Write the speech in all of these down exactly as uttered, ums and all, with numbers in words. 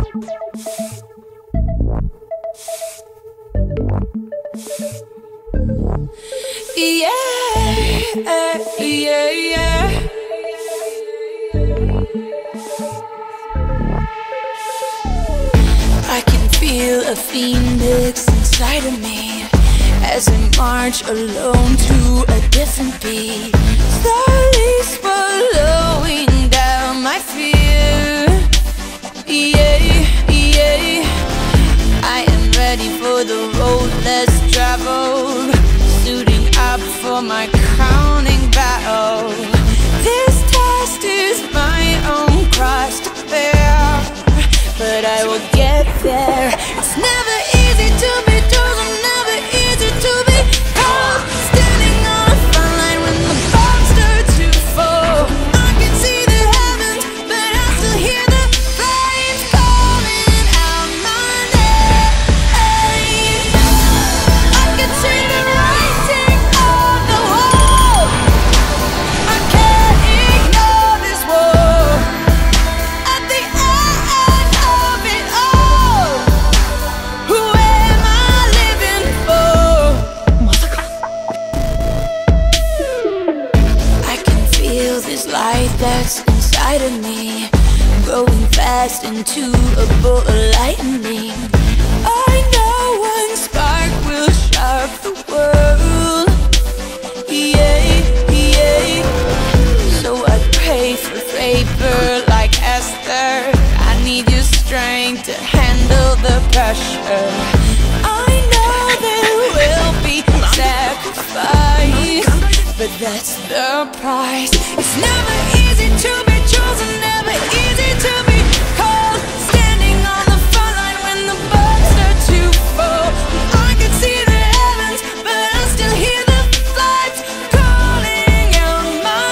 Yeah, yeah, yeah. I can feel a phoenix inside of me as I march alone to a different beat, slowly swallowing down my fear. Yeah, yeah. I am ready for the road less traveled, suiting up for my crowning battle. This test is my own cross to bear, but I will get there. It's never easy to be chosen, never easy to be called. Standing on a front line when the bombs start to fall. I can see the heavens, but I still hear the flames calling out my name. I can see the writing on the wall. I can't ignore this war. At the end of it all, who am I living for? I can feel this light that's inside of me, growing fast into a bolt of lightning. I know one spark will shock the world. Yeah, yeah. So I pray for favor like Esther. I need your strength to handle the pressure. I know there will be sacrifice, but that's the price. It's never easy to be chosen, never easy to be called. Standing on the front line when the bugs start to fall. I can see the heavens, but I still hear the flags calling out my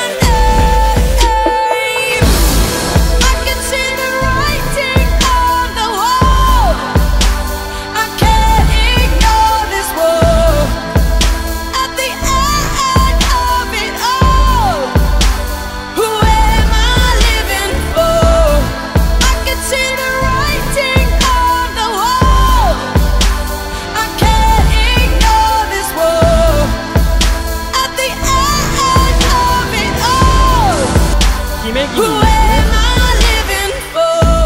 name. I can see the writing on the wall. I can't ignore this war. At the end of it all, who am I living for? I can see the writing on the wall. I can't ignore this war. At the end of it all, who am I living for?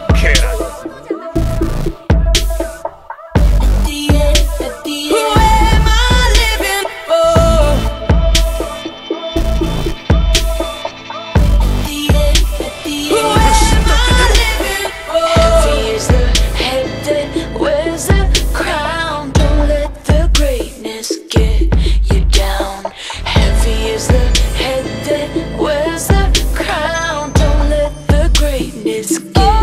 At the end, at the end, who am I living for? At the end, at the end, who am I living for? Heavy is the head that wears the crown. Don't let the greatness get you down. Heavy is the head that wears the crown. Don't let the greatness get you down.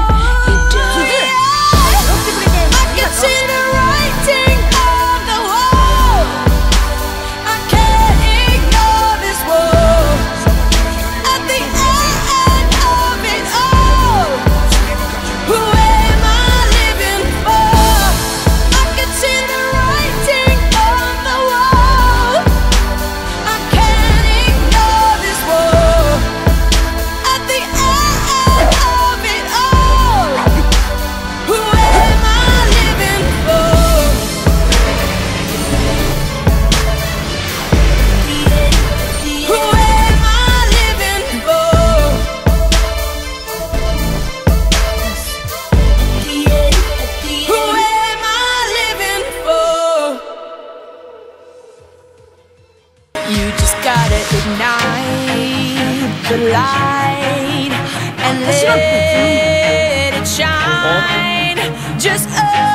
I can see the writing on the wall. I can't ignore this war. At the end of it all, who am I living for? I can see the writing on the wall. I can't ignore this war. At the end of it all, who am I living for? Who am I living for? Who am I living for? You just gotta ignite the light and let it shine. Just